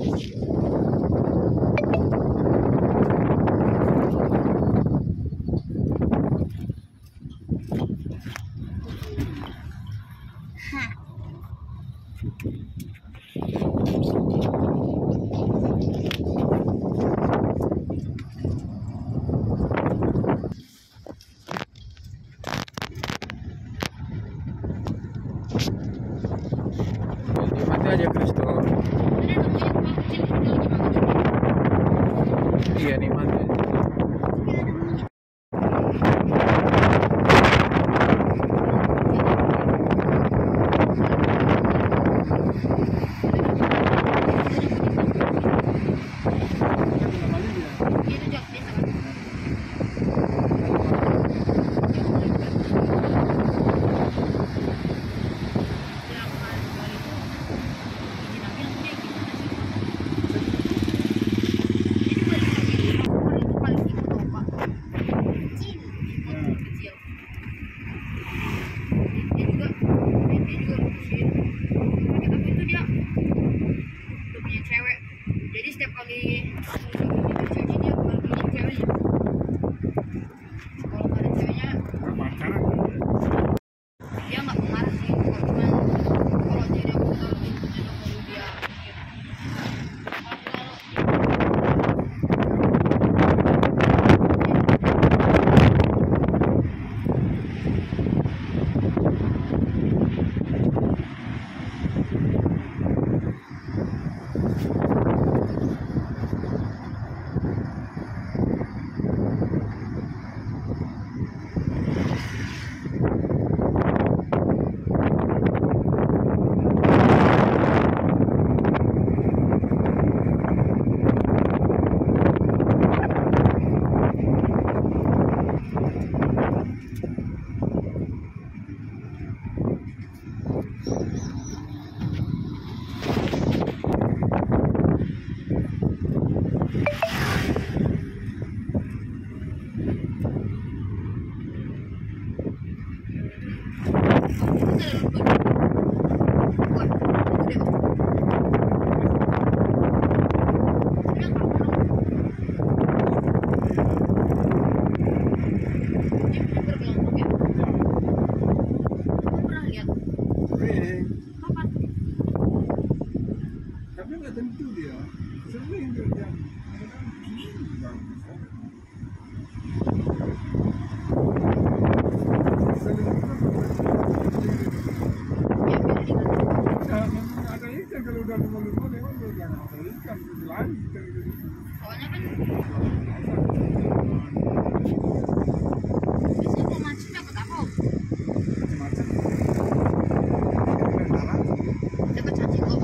Mati aja Kristo. Iya nih mati. Jadi setiap kali cuci dia bakal pilih ceweknya. Kalau nggak ada ceweknya, dia nggak marah sih. Kalau jadi aku kalau itu baru dia. Tapi nggak tentu dia sering kerja. Ada ikan kalau udah lumba-lumba memang udah ada ikan lain ikan gitu. Soalnya kan biasanya kalau mancing dapat apa? Macam-macam. Dapat cacing kok.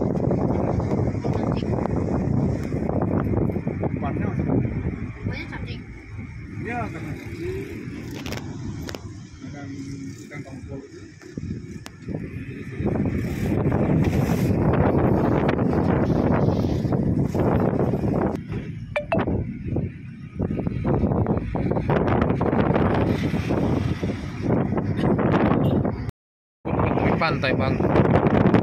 Umpannya Banyak cacing. ya karena kadang ikan tongkol itu. Pantai bang.